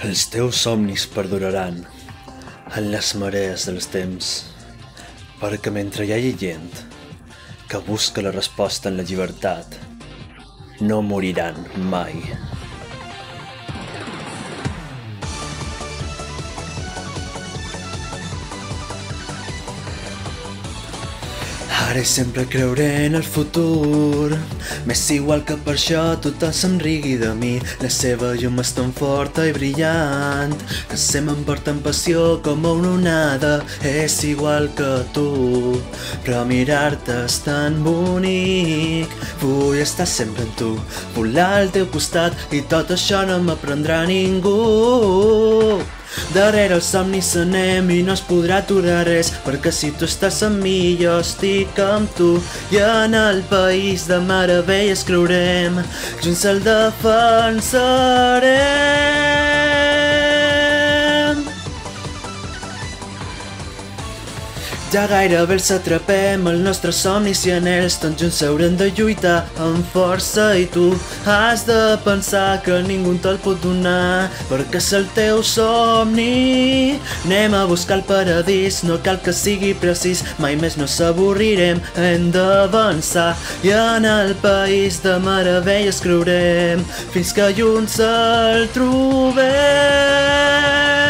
Els teus somnis perduraran en les marees dels temps, perquè mentre hi hagi gent que busca la resposta en la llibertat, no moriran mai. Ara i sempre creuré en el futur. M'és igual que per això tothom se'n rigui de mi. La seva llum és tan forta i brillant que se m'emporta amb passió com una onada. És igual que tu, però mirar-te és tan bonic. Vull estar sempre amb tu, volar al teu costat, i tot això no m'aprendrà ningú. Darrere els somnis anem i no es podrà aturar res, perquè si tu estàs amb mi jo estic amb tu, i en el país de meravelles creurem, junts el defensarem. Ja gairebé els atrapem, els nostres somnis i anhels, tots junts haurem de lluitar amb força, i tu has de pensar que ningú te'l pot donar, perquè és el teu somni. Anem a buscar el paradís, no cal que sigui precís, mai més no s'avorrirem, hem d'avançar, i en el país de meravelles creurem, fins que junts el trobem.